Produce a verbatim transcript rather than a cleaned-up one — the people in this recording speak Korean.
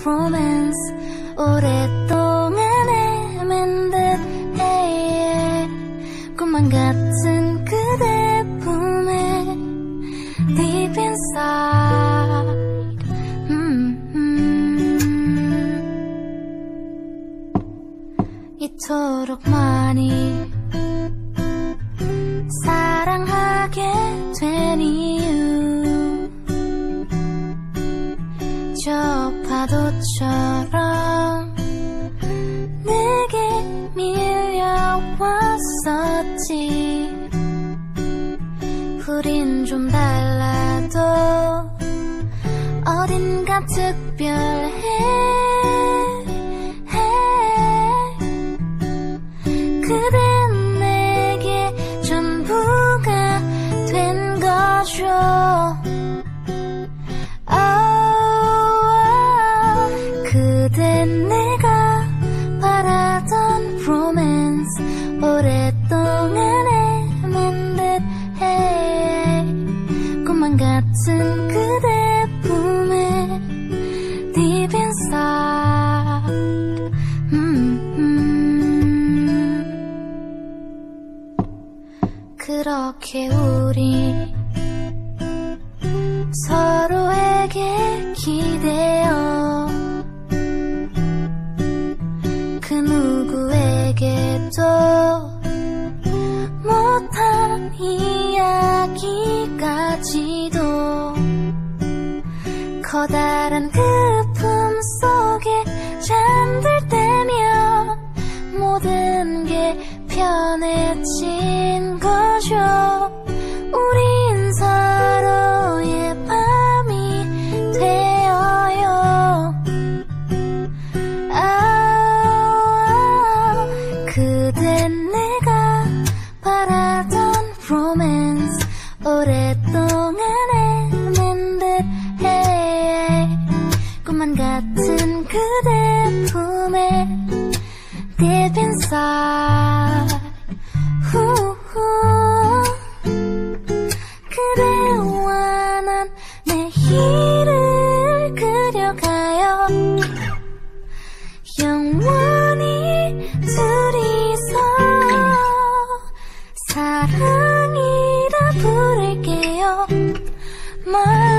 romance 오랫동안 헤맨 듯 해 꿈만 같은 그대 품에 Deep inside 음, 음. 이토록 많이 사랑하게 된 이유 저 파도처럼 내게 밀려왔었지 우린 좀 달라도 어딘가 특별해 그댄 내게 전부가 된 거죠 그댄 내가 바라던 로맨스 오랫동안 헤맨 듯 해 꿈만 같은 그대 품에 Deep inside 음, 음. 그렇게 우리 서로에게 기대어 그 누구에게도 못한 이야기까지도 커다란 그 품 속에 잠들 때면 모든 게 편해진 거죠 우린 서로의 밤이 되어요 아, 그댄 내가 바라던 로맨스 오랫동안 헤맨 듯 해 꿈만 같은 그대 품에 Deep inside 후후 그대와 난 내일을 그려가요 영원히 둘이서 사랑이라 부를게요